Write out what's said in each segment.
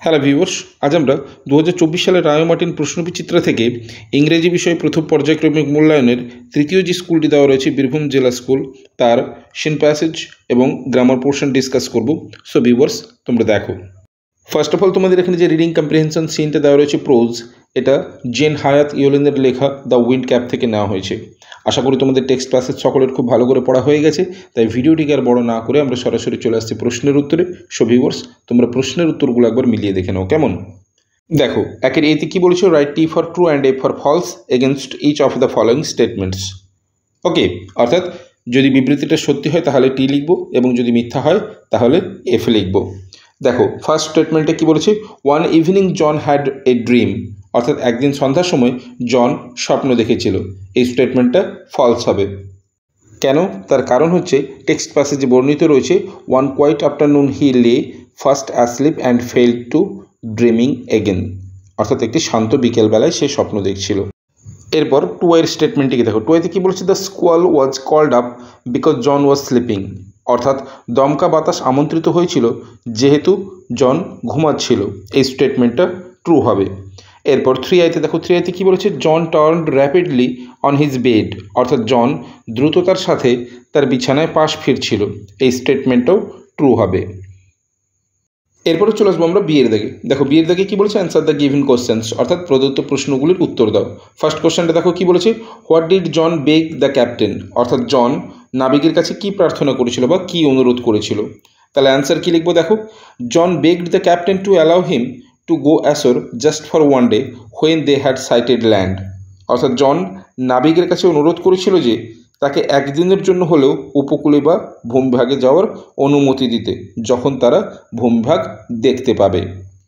Hello viewers, আজ আমরা 2024 সালের রায় মার্টিন প্রশ্নবিচিত্র থেকে ইংরেজি বিষয়ে প্রথম পর্যায়ক্রমিক মূল্যায়নের তৃতীয় যে স্কুলটি দেওয়া রয়েছে বীরভূম জেলা স্কুল, তার সিন প্যাসেজ এবং গ্রামার পোর্শন ডিসকাস করব। সো ভিউয়ার্স, তোমরা দেখো। ফার্স্ট অফ অল তোমাদের এখানে যে রিডিং কম্প্রিহেনশন সিনটা দেওয়া রয়েছে প্রোজ, এটা জেন হায়াত ইয়োলেনের লেখা দ্য উইন্ড ক্যাপ থেকে নেওয়া হয়েছে। আশা করি তোমাদের টেক্সট প্যাসেজ সকলের খুব ভালো করে পড়া হয়ে গেছে, তাই ভিডিওটিকে আর বড় না করে আমরা সরাসরি চলে আসছি প্রশ্নের উত্তরে। সো ভিউয়ার্স, তোমরা প্রশ্নের উত্তরগুলো একবার মিলিয়ে দেখে নাও কেমন। দেখো, একের এতে কি বলেছো, write T for true and F for false against each of the following statements. Okay, অর্থাৎ যদি বিবৃতিটা সত্যি হয় তাহলে টি লিখব এবং যদি মিথ্যা হয় তাহলে এফ লিখব। দেখো, ফার্স্ট স্টেটমেন্টে কি বলেছে, one evening John had a dream, অর্থাৎ একদিন সন্ধ্যার সময় জন স্বপ্ন দেখেছিল। এই স্টেটমেন্টটা ফলস হবে। কেন? তার কারণ হচ্ছে টেক্সট প্যাসেজে বর্ণিত রয়েছে, one quite afternoon he lay fast asleep and fell to dreaming again, অর্থাৎ একটি শান্ত বিকেলবেলায় সে স্বপ্ন দেখছিল। এরপর টু এর স্টেটমেন্টটিকে দেখো, টু এতে কী বলেছে, the squall was called up because John was sleeping, অর্থাৎ দমকা বাতাস আমন্ত্রিত হয়েছিল যেহেতু জন ঘুমাচ্ছিল। এই স্টেটমেন্টটা ট্রু হবে। এরপর থ্রি আইতে দেখো, থ্রি আইতে কী বলেছে, John turned rapidly on his bed, অর্থাৎ জন দ্রুততার সাথে তার বিছানায় পাশ ফিরছিল। এই স্টেটমেন্টটাও ট্রু হবে। এরপরে চলে আসবো আমরা বিয়ের দাগে। দেখো, বিয়ের দাগে কী বলেছে, অ্যান্সার দ্য গিভেন কোশ্চেন্স, অর্থাৎ প্রদত্ত প্রশ্নগুলির উত্তর দাও। ফার্স্ট কোশ্চেনটা দেখো কী বলেছে, what did John beg the captain, অর্থাৎ জন নাবিকের কাছে কী প্রার্থনা করেছিল বা কী অনুরোধ করেছিল। তাহলে অ্যান্সার কী লিখবো, দেখো, John begged the captain to allow him to go ashore just for one day when they had sighted land, অর্থাৎ জন নাবিকের কাছে অনুরোধ করেছিল যে তাকে একদিনের জন্য হলেও উপকূলে বা ভূমিভাগে যাওয়ার অনুমতি দিতে যখন তারা ভূমিভাগ দেখতে পাবে।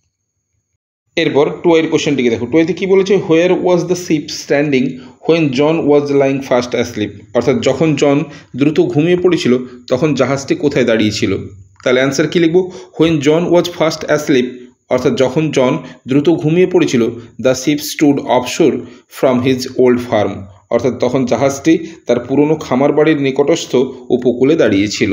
এরপর টু এর কোশ্চেনটিকে দেখো, টু এতে কী বলেছে, where was the ship standing when John was lying fast asleep, অর্থাৎ যখন জন দ্রুত ঘুমিয়ে পড়েছিল তখন জাহাজটি কোথায় দাঁড়িয়েছিল। তাহলে অ্যান্সার কী লিখব, when John was fast asleep, অর্থাৎ যখন জন দ্রুত ঘুমিয়ে পড়েছিল, the ship stood offshore from his old farm, অর্থাৎ তখন জাহাজটি তার পুরনো খামার বাড়ির নিকটস্থ উপকূলে দাঁড়িয়েছিল।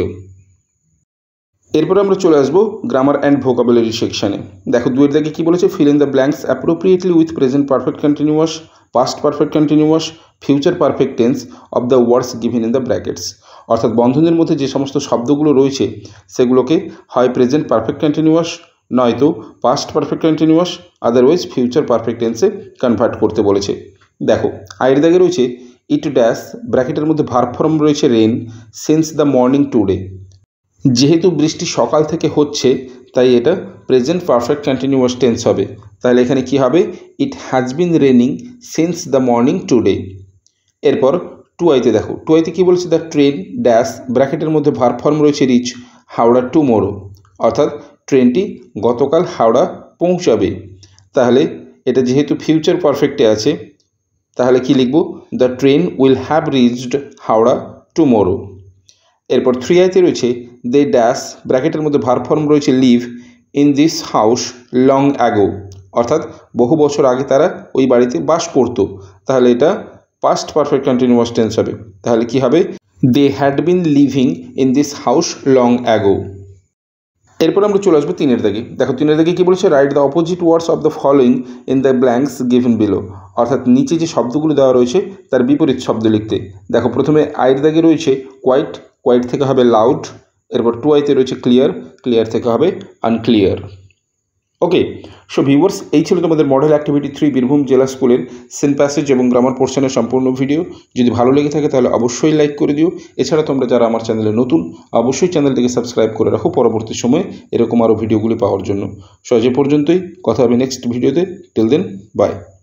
এরপর আমরা চলে আসবো গ্রামার অ্যান্ড ভোকাবুলারি সেকশানে। দেখো, দুয়ের দাগে কী বলেছে, fill in the blanks appropriately with present perfect continuous, past perfect continuous, future perfect tense of the words given in the brackets, অর্থাৎ বন্ধনের মধ্যে যে সমস্ত শব্দগুলো রয়েছে সেগুলোকে হয় প্রেজেন্ট পারফেক্ট কন্টিনিউয়াস নয়তো past perfect continuous, otherwise future perfect টেন্সে কনভার্ট করতে বলেছে। দেখো, আয়ের দাগে রয়েছে ইট ড্যাশ, ব্র্যাকেটের মধ্যে ভার্ব ফর্ম রয়েছে rain, since the morning today, যেহেতু বৃষ্টি সকাল থেকে হচ্ছে তাই এটা প্রেজেন্ট পারফেক্ট কন্টিনিউয়াস টেন্স হবে। তাহলে এখানে কি হবে, it has been raining since the morning today. এরপর টু আইতে দেখো, টু আইতে কী বলছে, দ্য ট্রেন ড্যাশ, ব্র্যাকেটের মধ্যে ভার্ব ফর্ম রয়েছে রিচ হাওড়া টুমোরো, অর্থাৎ ট্রেনটি গতকাল হাওড়া পৌঁছাবে। তাহলে এটা যেহেতু ফিউচার পারফেক্টে আছে তাহলে কি লিখব, the train will have reached Howrah tomorrow. এরপর থ্রি আইতে রয়েছে দে ড্যাশ, ব্র্যাকেটের মধ্যে ভার্ব ফর্ম রয়েছে live in this house long ago, অর্থাৎ বহু বছর আগে তারা ওই বাড়িতে বাস করত। তাহলে এটা পাস্ট পারফেক্ট কন্টিনিউয়াস টেন্স হবে। তাহলে কি হবে, they had been living in this house long ago. এরপর আমরা চলে আসবো তিনের দাগে। দেখো, তিনের দাগে কী বলেছে, write the opposite words of the following in the blanks given below, অর্থাৎ নিচে যে শব্দগুলো দেওয়া রয়েছে তার বিপরীত শব্দ লিখতে। দেখো, প্রথমে আয়ের দাগে রয়েছে কোয়াইট, কোয়াইট থেকে হবে লাউড। এরপর টু আইতে রয়েছে ক্লিয়ার, ক্লিয়ার থেকে হবে আনক্লিয়ার। ওকে, সো ভিউয়ার্স, এই ছিল তোমাদের মডেল অ্যাক্টিভিটি 3 বীরভূম জেলা স্কুলের সিন প্যাসেজ এবং গ্রামার পোর্শনের সম্পূর্ণ ভিডিও। যদি ভালো লেগে থাকে তাহলে অবশ্যই লাইক করে দিও। এছাড়া তোমরা যারা আমার চ্যানেলে নতুন, অবশ্যই চ্যানেলটিকে সাবস্ক্রাইব করে রাখো পরবর্তী সময়ে এরকম আরও ভিডিওগুলি পাওয়ার জন্য। সো আজ এ পর্যন্তই, কথা হবে নেক্সট ভিডিওতে। Till then, by.